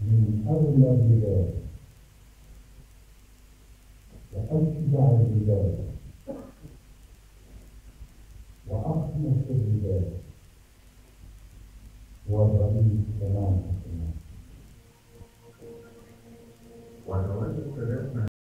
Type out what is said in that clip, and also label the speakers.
Speaker 1: من أغنى البلاد وأشجع البلاد وأخلص البلاد، والرئيس كمان